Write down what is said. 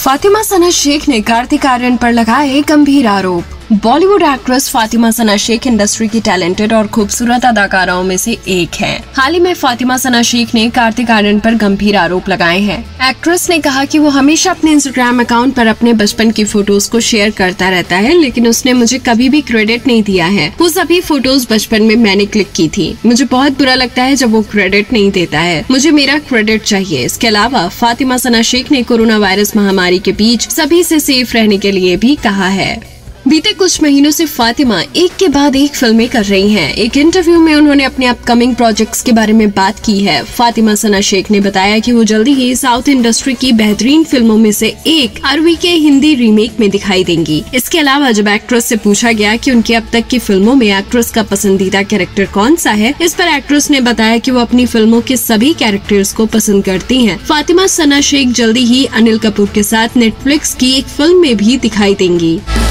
फातिमा सना शेख ने कार्तिक आर्यन पर लगाए गंभीर आरोप। बॉलीवुड एक्ट्रेस फातिमा सना शेख इंडस्ट्री की टैलेंटेड और खूबसूरत अदाकाराओं में से एक हैं। हाल ही में फातिमा सना शेख ने कार्तिक आर्यन पर गंभीर आरोप लगाए हैं। एक्ट्रेस ने कहा कि वो हमेशा अपने इंस्टाग्राम अकाउंट पर अपने बचपन की फोटोज को शेयर करता रहता है, लेकिन उसने मुझे कभी भी क्रेडिट नहीं दिया है। वो सभी फोटोज बचपन में मैंने क्लिक की थी। मुझे बहुत बुरा लगता है जब वो क्रेडिट नहीं देता है। मुझे मेरा क्रेडिट चाहिए। इसके अलावा फातिमा सना शेख ने कोरोना वायरस महामारी के बीच सभी से सेफ रहने के लिए भी कहा है। बीते कुछ महीनों से फातिमा एक के बाद एक फिल्में कर रही हैं। एक इंटरव्यू में उन्होंने अपने अपकमिंग प्रोजेक्ट्स के बारे में बात की है। फातिमा सना शेख ने बताया कि वो जल्दी ही साउथ इंडस्ट्री की बेहतरीन फिल्मों में से एक अरवी के हिंदी रीमेक में दिखाई देंगी। इसके अलावा जब एक्ट्रेस से पूछा गया कि उनकी अब तक की फिल्मों में एक्ट्रेस का पसंदीदा कैरेक्टर कौन सा है, इस पर एक्ट्रेस ने बताया कि वो अपनी फिल्मों के सभी कैरेक्टर्स को पसंद करती हैं। फातिमा सना शेख जल्दी ही अनिल कपूर के साथ नेटफ्लिक्स की एक फिल्म में भी दिखाई देंगी।